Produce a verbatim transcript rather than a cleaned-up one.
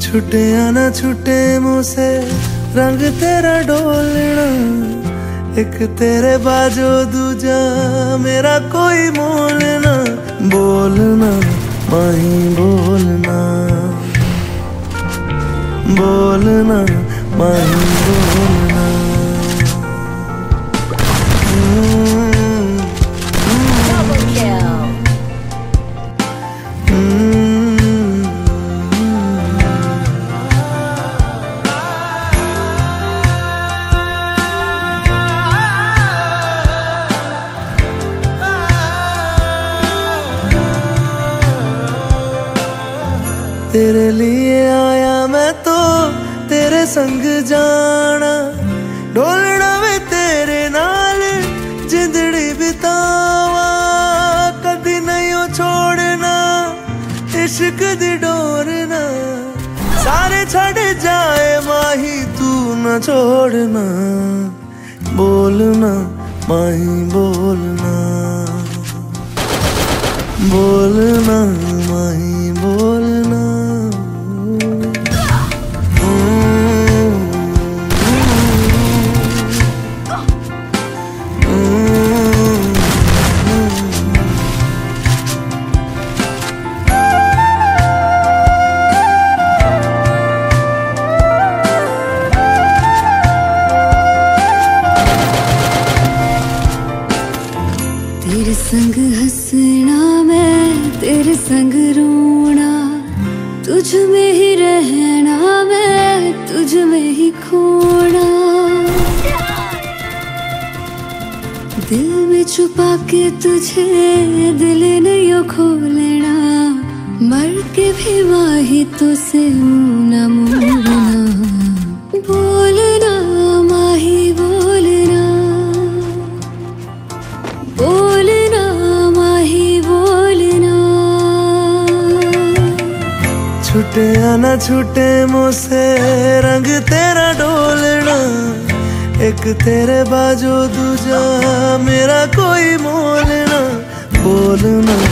छुटे ना छुटे मुझसे रंग तेरा डोलना, एक तेरे बाजो दूजा मेरा कोई मोल ना। बोलना माही बोलना, बोलना माही बोलना। तेरे लिए आया मैं तो तेरे संग जाना, डोलना वे तेरे नाल जिंदड़ी बितावा। कदी नहीं हो छोड़ना इश्क दी डोरना, सारे छड़ जाए माही तू न छोड़ना। बोलना माही बोलना, बोलना माही बोलना। तेरे संग हंसना मैं तेरे संग रोना, तुझ में ही रहना मैं तुझ में ही खोना। दिल में छुपा के तुझे दिल नहीं खोलना, मर के भी माही तो से मुँह न मोड़ना। बोलना माही बोलना, बोलना माही बोलना। छुटे ना छुटे मुझसे रंग तेरा डोलना, एक तेरे बाजो दूजा मेरा कोई मोल ना। बोलना